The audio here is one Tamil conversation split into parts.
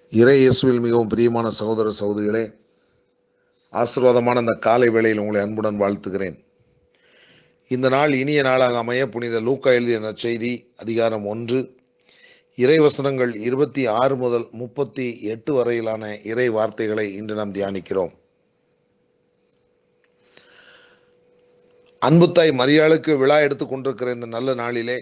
இறை இயேசுவில் மிகவும் பிரியமான சகோதர சகோதரிகளே, ஆசீர்வாதமான இந்த காலை வேளையில் உங்களை அன்புடன் வாழ்த்துகிறேன். இந்த நாள் இனிய நாளாக அமைய புனித லூக்கா எழுதிய நற்செய்தி அதிகாரம் 1 இறைவசனங்கள் 26 முதல் 38 வரையிலான இறை வார்த்தைகளை இன்று நாம் தியானிக்கிறோம். அன்புத்தாய் மரியாளுக்கு விழா எடுத்துக் கொண்டிருக்கிற இந்த நல்ல நாளிலே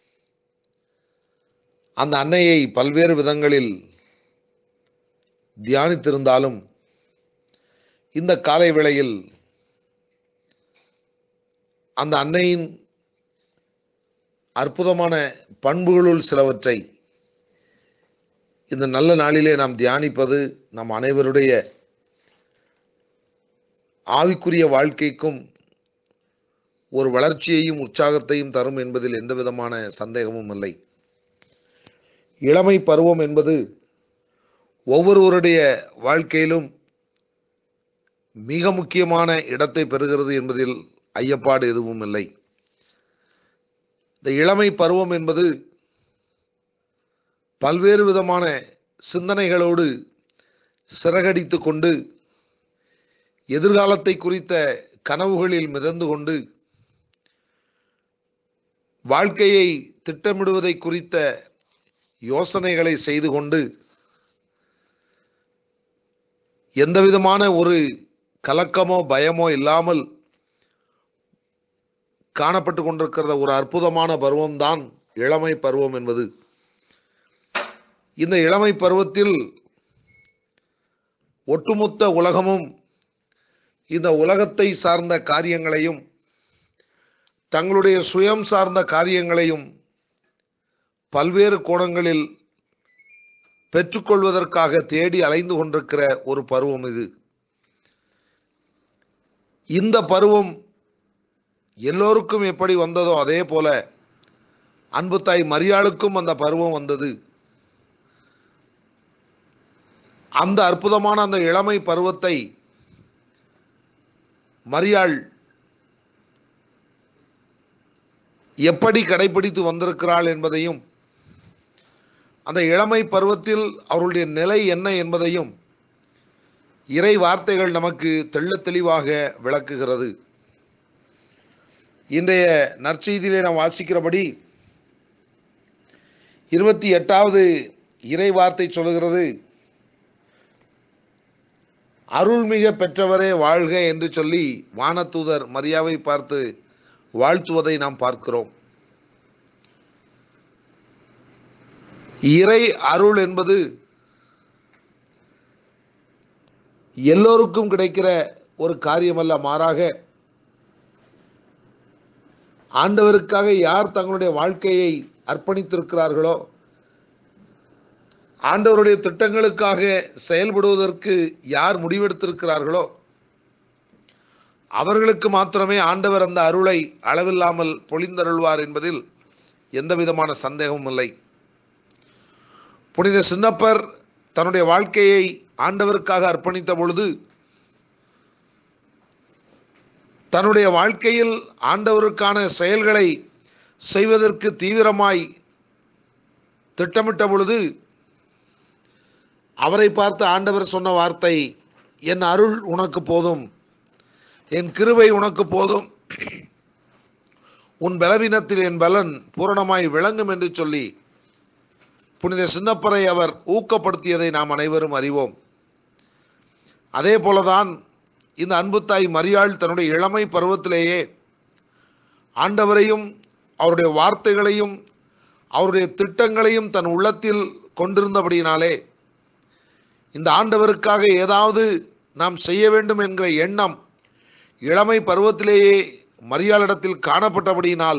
அந்த அன்னையை பல்வேறு விதங்களில் தியானித்திருந்தாலும் இந்த காலை வேளையில் அந்த அன்னையின் அற்புதமான பண்புகளுள் சிலவற்றை இந்த நல்ல நாளிலே நாம் தியானிப்பது நம் அனைவருடைய ஆவிக்குரிய வாழ்க்கைக்கும் ஒரு வளர்ச்சியையும் உற்சாகத்தையும் தரும் என்பதில் எந்த விதமான சந்தேகமும் இல்லை. இளமை பருவம் என்பது ஒவ்வொருவருடைய வாழ்க்கையிலும் மிக முக்கியமான இடத்தை பெறுகிறது என்பதில் ஐயப்பாடு எதுவும் இல்லை. இந்த இளமை பருவம் என்பது பல்வேறு விதமான சிந்தனைகளோடு சிறகடித்து கொண்டு எதிர்காலத்தை குறித்த கனவுகளில் மிதந்து கொண்டு வாழ்க்கையை திட்டமிடுவதை குறித்த யோசனைகளை செய்து கொண்டு எந்தவிதமான ஒரு கலக்கமோ பயமோ இல்லாமல் காணப்பட்டு கொண்டிருக்கிற ஒரு அற்புதமான பருவம்தான் இளமை பருவம் என்பது. இந்த இளமை பருவத்தில் ஒட்டுமொத்த உலகமும் இந்த உலகத்தை சார்ந்த காரியங்களையும் தங்களுடைய சுயம் சார்ந்த காரியங்களையும் பல்வேறு கோணங்களில் பெற்றுக்கொள்வதற்காக தேடி அலைந்து கொண்டிருக்கிற ஒரு பருவம் இது. இந்த பருவம் எல்லோருக்கும் எப்படி வந்ததோ அதே போல அன்புத்தாய் மரியாளுக்கும் அந்த பருவம் வந்தது. அந்த அற்புதமான அந்த இளமை பருவத்தை மரியாள் எப்படி கடைபிடித்து வந்திருக்கிறாள் என்பதையும் அந்த இளமை பருவத்தில் அவருடைய நிலை என்ன என்பதையும் இறை வார்த்தைகள் நமக்கு தெள்ளத் தெளிவாக விளக்குகிறது. இன்றைய நற்செய்தியிலே நாம் வாசிக்கிறபடி 28வது இறை வார்த்தை சொல்லுகிறது, அருள்மிக பெற்றவரே வாழ்க என்று சொல்லி வானதூதர் மரியாவை பார்த்து வாழ்த்துவதை நாம் பார்க்கிறோம். இறை அருள் என்பது எல்லோருக்கும் கிடைக்கிற ஒரு காரியமல்ல, மாறாக ஆண்டவருக்காக யார் தங்களுடைய வாழ்க்கையை அர்ப்பணித்திருக்கிறார்களோ, ஆண்டவருடைய திட்டங்களுக்காக செயல்படுவதற்கு யார் முடிவெடுத்திருக்கிறார்களோ அவர்களுக்கு மாத்திரமே ஆண்டவர் அந்த அருளை அளவில்லாமல் பொழிந்தருள்வார் என்பதில் எந்த விதமான சந்தேகமும் இல்லை. புனித சின்னப்பர் தன்னுடைய வாழ்க்கையை ஆண்டவருக்காக அர்ப்பணித்த பொழுது தன்னுடைய வாழ்க்கையில் ஆண்டவருக்கான செயல்களை செய்வதற்கு தீவிரமாய் திட்டமிட்ட பொழுது அவரை பார்த்து ஆண்டவர் சொன்ன வார்த்தை, என் அருள் உனக்கு போதும், என் கிருபை உனக்கு போதும், உன் பலவீனத்தில் என் பலன் பூரணமாய் விளங்கும் என்று சொல்லி புனித சின்னப்பரை அவர் ஊக்கப்படுத்தியதை நாம் அனைவரும் அறிவோம். அதே போலதான் இந்த அன்புத்தாய் மரியாள் தன்னுடைய இளமை பருவத்திலேயே ஆண்டவரையும் அவருடைய வார்த்தைகளையும் அவருடைய திட்டங்களையும் தன் உள்ளத்தில் கொண்டிருந்தபடியினாலே இந்த ஆண்டவருக்காக ஏதாவது நாம் செய்ய வேண்டும் என்கிற எண்ணம் இளமை பருவத்திலேயே மரியாளிடத்தில் காணப்பட்டபடியினால்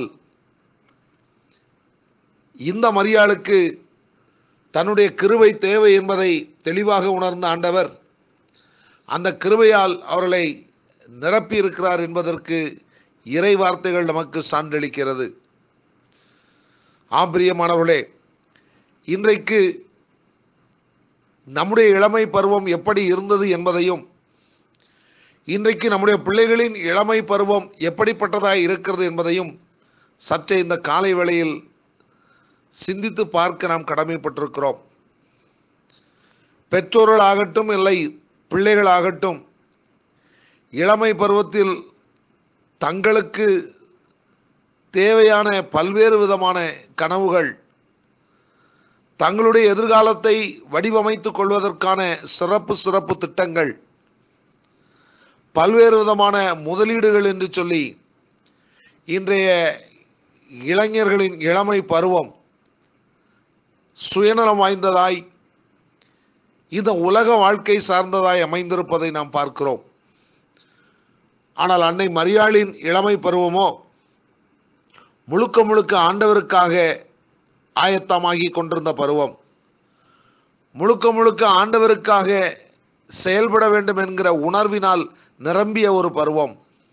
இந்த மரியாளுக்கு தன்னுடைய கிருபை தேவை என்பதை தெளிவாக உணர்ந்த ஆண்டவர் அந்த கிருபையால் அவர்களை நிரப்பி இருக்கிறார் என்பதற்கு இறை வார்த்தைகள் நமக்கு சான்றளிக்கிறது. பிரியமானவர்களே, இன்றைக்கு நம்முடைய இளமை பருவம் எப்படி இருந்தது என்பதையும் இன்றைக்கு நம்முடைய பிள்ளைகளின் இளமை பருவம் எப்படிப்பட்டதாய் இருக்கிறது என்பதையும் சற்றே இந்த காலை வேளையில் சிந்தித்து பார்க்க நாம் கடமைப்பட்டிருக்கிறோம். பெற்றோர்களாகட்டும் இல்லை பிள்ளைகளாகட்டும் இளமை பருவத்தில் தங்களுக்கு தேவையான பல்வேறு விதமான கனவுகள், தங்களுடைய எதிர்காலத்தை வடிவமைத்துக் கொள்வதற்கான சிறப்பு திட்டங்கள், பல்வேறு விதமான முதலீடுகள் என்று சொல்லி இன்றைய இளைஞர்களின் இளமை பருவம் சுயநலம் வாய்ந்ததாய், இந்த உலக வாழ்க்கை சார்ந்ததாய் அமைந்திருப்பதை நாம் பார்க்கிறோம். ஆனால் அன்னை மரியாளின் இளமை பருவமோ முழுக்க முழுக்க ஆண்டவருக்காக ஆயத்தமாகி கொண்டிருந்த பருவம், முழுக்க முழுக்க ஆண்டவருக்காக செயல்பட வேண்டும் என்கிற உணர்வினால் நிரம்பிய ஒரு பருவம்,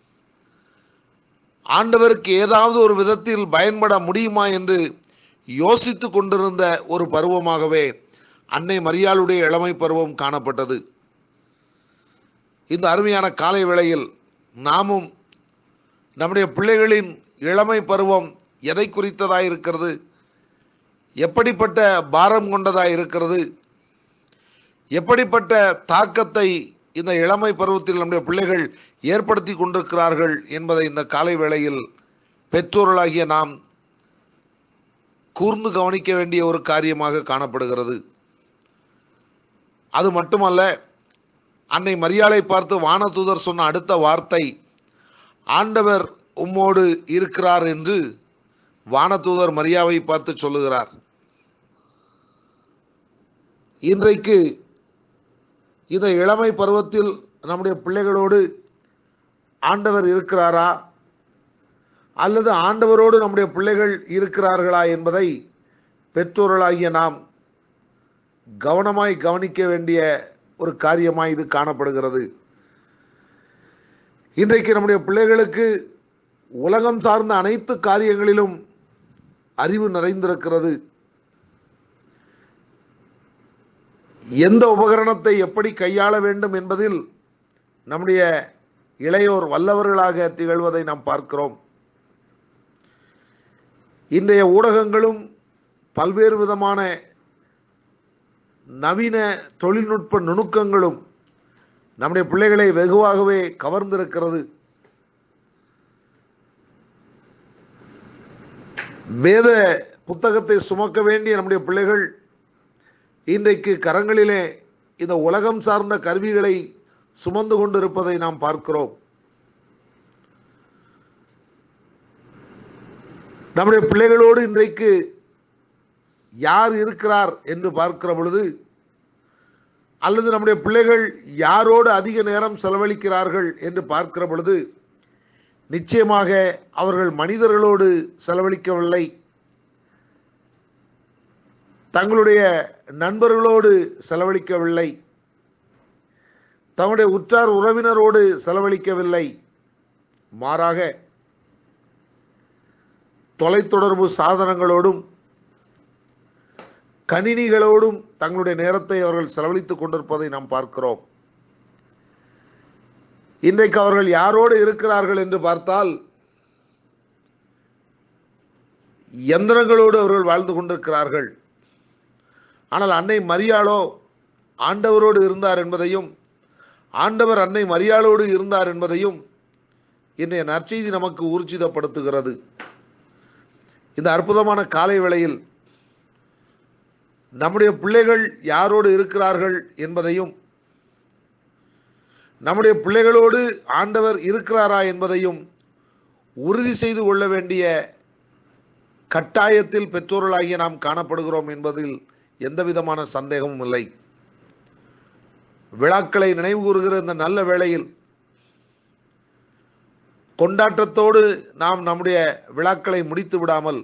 ஆண்டவருக்கு ஏதாவது ஒரு விதத்தில் பயன்பட முடியுமா என்று யோசித்து கொண்டிருந்த ஒரு பருவமாகவே அன்னை மரியாளுடைய இளமை பருவம் காணப்பட்டது. இந்த அருமையான காலை வேளையில் நாமும் நம்முடைய பிள்ளைகளின் இளமை பருவம் எதை குறித்ததாய் இருக்கிறது, எப்படிப்பட்ட பாரம் கொண்டதாய் இருக்கிறது, எப்படிப்பட்ட தாக்கத்தை இந்த இளமை பருவத்தில் நம்முடைய பிள்ளைகள் ஏற்படுத்தி கொண்டிருக்கிறார்கள் என்பதை இந்த காலை வேளையில் பெற்றோர்களாகிய நாம் கூர்ந்து கவனிக்க வேண்டிய ஒரு காரியமாக காணப்படுகிறது. அது மட்டுமல்ல, அன்னை மரியாளை பார்த்து வானதூதர் சொன்ன அடுத்த வார்த்தை, ஆண்டவர் உம்மோடு இருக்கிறார் என்று வானதூதர் மரியாவை பார்த்து சொல்லுகிறார். இன்றைக்கு இந்த இளமை பருவத்தில் நம்முடைய பிள்ளைகளோடு ஆண்டவர் இருக்கிறாரா அல்லது ஆண்டவரோடு நம்முடைய பிள்ளைகள் இருக்கிறார்களா என்பதை பெற்றோர்களாகிய நாம் கவனமாய் கவனிக்க வேண்டிய ஒரு காரியமாய் இது காணப்படுகிறது. இன்றைக்கு நம்முடைய பிள்ளைகளுக்கு உலகம் சார்ந்த அனைத்து காரியங்களிலும் அறிவு நிறைந்திருக்கிறது. எந்த உபகரணத்தை எப்படி கையாள வேண்டும் என்பதில் நம்முடைய இளையோர் வல்லவர்களாக திகழ்வதை நாம் பார்க்கிறோம். இன்றைய ஊடகங்களும் பல்வேறு விதமான நவீன தொழில்நுட்ப நுணுக்கங்களும் நம்முடைய பிள்ளைகளை வெகுவாகவே கவர்ந்திருக்கிறது. வேத புத்தகத்தை சுமக்க வேண்டிய நம்முடைய பிள்ளைகள் இன்றைக்கு கரங்களிலே இந்த உலகம் சார்ந்த கருவிகளை சுமந்து கொண்டிருப்பதை நாம் பார்க்கிறோம். நம்முடைய பிள்ளைகளோடு இன்றைக்கு யார் இருக்கிறார் என்று பார்க்கிற பொழுது, அல்லது நம்முடைய பிள்ளைகள் யாரோடு அதிக நேரம் செலவழிக்கிறார்கள் என்று பார்க்கிற பொழுது, நிச்சயமாக அவர்கள் மனிதர்களோடு செலவழிக்கவில்லை, தங்களுடைய நண்பர்களோடு செலவழிக்கவில்லை, தங்களுடைய உற்றார் உறவினரோடு செலவழிக்கவில்லை. மாறாக தொலைத்தொடர்பு சாதனங்களோடும் கணினிகளோடும் தங்களுடைய நேரத்தை அவர்கள் செலவழித்துக் கொண்டிருப்பதை நாம் பார்க்கிறோம். இன்றைக்கு அவர்கள் யாரோடு இருக்கிறார்கள் என்று பார்த்தால், யந்திரங்களோடு அவர்கள் வாழ்ந்து கொண்டிருக்கிறார்கள். ஆனால் அன்னை மரியாளோ ஆண்டவரோடு இருந்தார் என்பதையும், ஆண்டவர் அன்னை மரியாளோடு இருந்தார் என்பதையும் இன்றைய நற்செய்தி நமக்கு ஊர்ஜிதப்படுத்துகிறது. இந்த அற்புதமான காலை வேளையில் நம்முடைய பிள்ளைகள் யாரோடு இருக்கிறார்கள் என்பதையும், நம்முடைய பிள்ளைகளோடு ஆண்டவர் இருக்கிறாரா என்பதையும் உறுதி செய்து கொள்ள வேண்டிய கட்டாயத்தில் பெற்றோர்களாகிய நாம் காணப்படுகிறோம் என்பதில் எந்த விதமான சந்தேகமும் இல்லை. விழாக்களை நினைவு கூறுகிற இந்த நல்ல வேளையில் கொண்டாட்டத்தோடு நாம் நம்முடைய விழாக்களை முடித்து விடாமல்,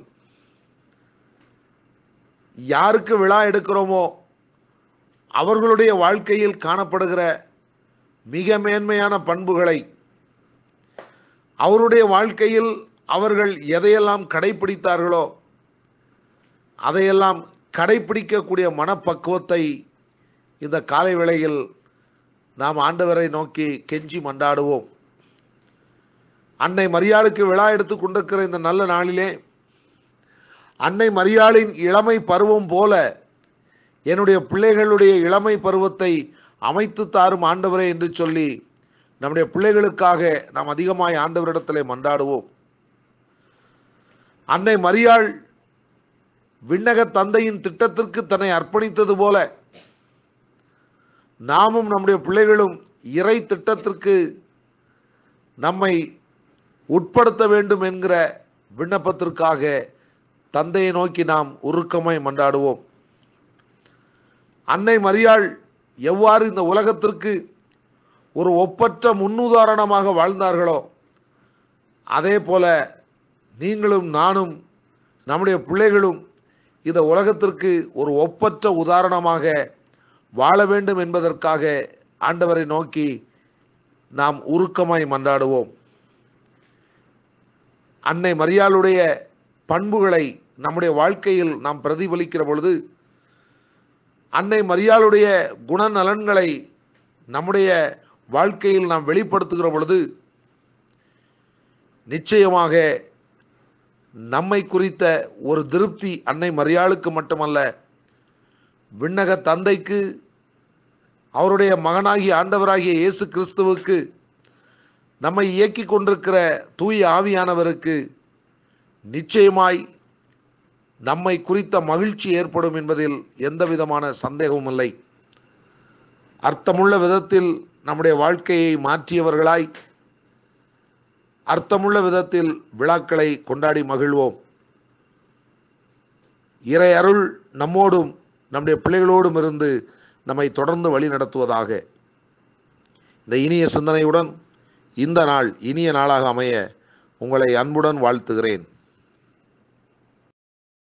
யாருக்கு விழா எடுக்கிறோமோ அவர்களுடைய வாழ்க்கையில் காணப்படுகிற மிக மேன்மையான பண்புகளை, அவருடைய வாழ்க்கையில் அவர்கள் எதையெல்லாம் கடைபிடித்தார்களோ அதையெல்லாம் கடைபிடிக்கக்கூடிய மனப்பக்குவத்தை இந்த காலை வேளையில் நாம் ஆண்டவரை நோக்கி கெஞ்சி மன்றாடுவோம். அன்னை மரியாளுக்கு விழா எடுத்து கொண்டிருக்கிற இந்த நல்ல நாளிலே, அன்னை மரியாளின் இளமை பருவம் போல என்னுடைய பிள்ளைகளுடைய இளமை பருவத்தை அமைத்து தாரும் ஆண்டவரே என்று சொல்லி நம்முடைய பிள்ளைகளுக்காக நாம் அதிகமாய் ஆண்டவரிடத்திலே மன்றாடுவோம். அன்னை மரியாள் விண்ணக தந்தையின் திட்டத்திற்கு தன்னை அர்ப்பணித்தது போல நாமும் நம்முடைய பிள்ளைகளும் இறை திட்டத்திற்கு நம்மை உட்படுத்த வேண்டும் என்கிற விண்ணப்பத்திற்காக தந்தையை நோக்கி நாம் உருக்கமாய் மன்றாடுவோம். அன்னை மரியாள் எவ்வாறு இந்த உலகத்திற்கு ஒரு ஒப்பற்ற முன்னுதாரணமாக வாழ்ந்தார்களோ அதே போல நீங்களும் நானும் நம்முடைய பிள்ளைகளும் இந்த உலகத்திற்கு ஒரு ஒப்பற்ற உதாரணமாக வாழ வேண்டும் என்பதற்காக ஆண்டவரை நோக்கி நாம் உருக்கமாய் மன்றாடுவோம். அன்னை மரியாளுடைய பண்புகளை நம்முடைய வாழ்க்கையில் நாம் பிரதிபலிக்கிற பொழுது, அன்னை மரியாளுடைய குணநலன்களை நம்முடைய வாழ்க்கையில் நாம் வெளிப்படுத்துகிற பொழுது நிச்சயமாக நம்மை குறித்த ஒரு திருப்தி அன்னை மரியாளுக்கு மட்டுமல்ல, விண்ணக தந்தைக்கு, அவருடைய மகனாகிய ஆண்டவராகிய இயேசு கிறிஸ்துவுக்கு, நம்மை இயக்கி கொண்டிருக்கிற தூய ஆவியானவருக்கு நிச்சயமாய் நம்மை குறித்த மகிழ்ச்சி ஏற்படும் என்பதில் எந்த விதமான சந்தேகமும் இல்லை. அர்த்தமுள்ள விதத்தில் நம்முடைய வாழ்க்கையை மாற்றியவர்களாய் அர்த்தமுள்ள விதத்தில் விழாக்களை கொண்டாடி மகிழ்வோம். இறை அருள் நம்மோடும் நம்முடைய பிள்ளைகளோடும் இருந்து நம்மை தொடர்ந்து வழி நடத்துவதாக. இந்த இனிய சிந்தனையுடன் இந்த நாள் இனிய நாளாக அமைய உங்களை அன்புடன் வாழ்த்துகிறேன்.